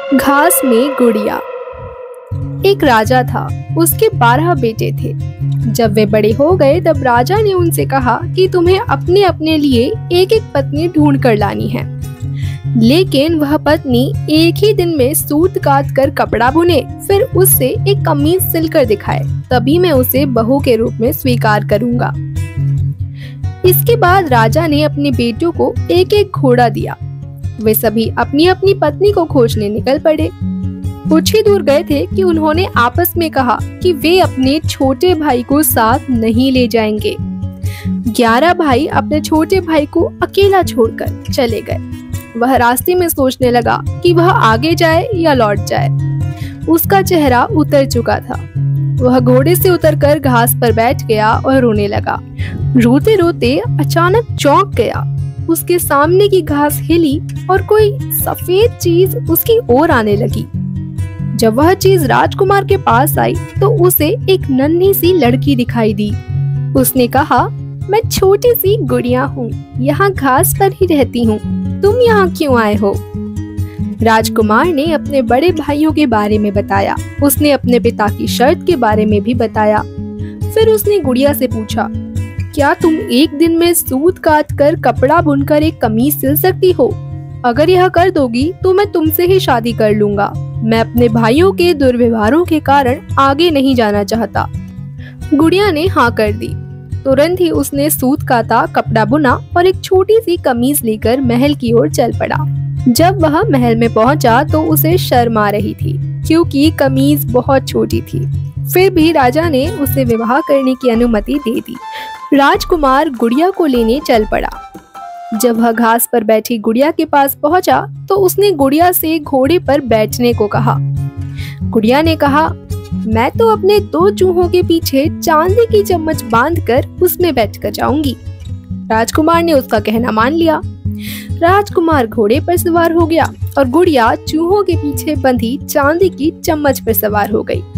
घास में गुड़िया। एक राजा था, उसके 12 बेटे थे। जब वे बड़े हो गए तब राजा ने उनसे कहा कि तुम्हें अपने अपने लिए एक एक पत्नी ढूंढ कर लानी है, लेकिन वह पत्नी एक ही दिन में सूत काट कर कपड़ा बुने, फिर उससे एक कमीज सिलकर दिखाए, तभी मैं उसे बहू के रूप में स्वीकार करूंगा। इसके बाद राजा ने अपने बेटों को एक एक घोड़ा दिया। वे सभी अपनी अपनी पत्नी को खोजने निकल पड़े। कुछ ही दूर गए थे कि उन्होंने आपस में कहा कि वे अपने छोटे भाई को साथ नहीं ले जाएंगे। 11 भाई अपने छोटे भाई को अकेला छोड़कर चले गए। वह रास्ते में सोचने लगा कि वह आगे जाए या लौट जाए। उसका चेहरा उतर चुका था। वह घोड़े से उतरकर घास पर बैठ गया और रोने लगा। रोते रोते अचानक चौंक गया। उसके सामने की घास हिली और कोई सफेद चीज उसकी ओर आने लगी। जब वह चीज राजकुमार के पास आई तो उसे एक नन्ही सी लड़की दिखाई दी। उसने कहा, मैं छोटी सी गुड़िया हूँ, यहाँ घास पर ही रहती हूँ, तुम यहाँ क्यों आए हो? राजकुमार ने अपने बड़े भाइयों के बारे में बताया। उसने अपने पिता की शर्त के बारे में भी बताया। फिर उसने गुड़िया से पूछा, क्या तुम एक दिन में सूत काट कर कपड़ा बुनकर एक कमीज सिल सकती हो? अगर यह कर दोगी तो मैं तुमसे ही शादी कर लूंगा। मैं अपने भाइयों के दुर्व्यवहारों के कारण आगे नहीं जाना चाहता। गुड़िया ने हाँ कर दी। तुरंत ही उसने सूत काटा, कपड़ा बुना और एक छोटी सी कमीज लेकर महल की ओर चल पड़ा। जब वह महल में पहुंचा तो उसे शर्म आ रही थी, क्योंकि कमीज बहुत छोटी थी। फिर भी राजा ने उसे विवाह करने की अनुमति दे दी। राजकुमार गुड़िया को लेने चल पड़ा। जब वह घास पर बैठी गुड़िया के पास पहुंचा तो उसने गुड़िया से घोड़े पर बैठने को कहा। गुड़िया ने कहा, मैं तो अपने 2 चूहों के पीछे चांदी की चम्मच बांधकर उसमें बैठकर जाऊंगी। राजकुमार ने उसका कहना मान लिया। राजकुमार घोड़े पर सवार हो गया और गुड़िया चूहों के पीछे बंधी चांदी की चम्मच पर सवार हो गई।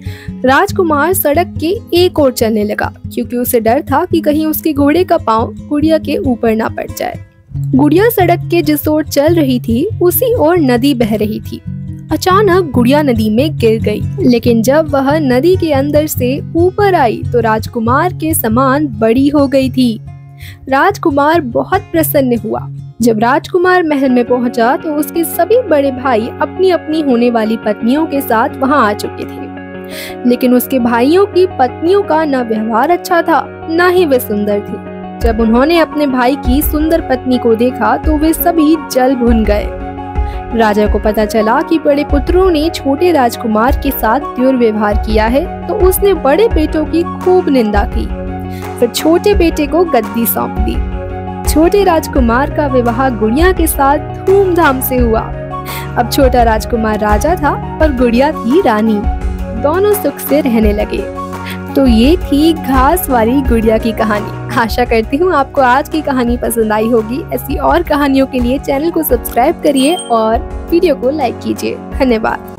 राजकुमार सड़क के एक ओर चलने लगा, क्योंकि उसे डर था कि कहीं उसके घोड़े का पांव गुड़िया के ऊपर ना पड़ जाए। गुड़िया सड़क के जिस ओर चल रही थी उसी ओर नदी बह रही थी। अचानक गुड़िया नदी में गिर गई, लेकिन जब वह नदी के अंदर से ऊपर आई तो राजकुमार के समान बड़ी हो गई थी। राजकुमार बहुत प्रसन्न हुआ। जब राजकुमार महल में पहुंचा तो उसके सभी बड़े भाई अपनी अपनी होने वाली पत्नियों के साथ वहां आ चुके थे, लेकिन उसके भाइयों की पत्नियों का न व्यवहार अच्छा था, न ही वे सुंदर थे। जब उन्होंने अपने भाई की सुंदर पत्नी को देखा तो वे सभी जल भुन गए। राजा को पता चला कि बड़े पुत्रों ने छोटे राजकुमार के साथ दुर्व्यवहार किया है, तो उसने बड़े बेटों की खूब निंदा की। फिर छोटे बेटे को गद्दी सौंप दी। छोटे राजकुमार का विवाह गुड़िया के साथ धूमधाम से हुआ। अब छोटा राजकुमार राजा था और गुड़िया थी रानी। दोनों सुख से रहने लगे। तो ये थी घास वाली गुड़िया की कहानी। आशा करती हूँ आपको आज की कहानी पसंद आई होगी। ऐसी और कहानियों के लिए चैनल को सब्सक्राइब करिए और वीडियो को लाइक कीजिए। धन्यवाद।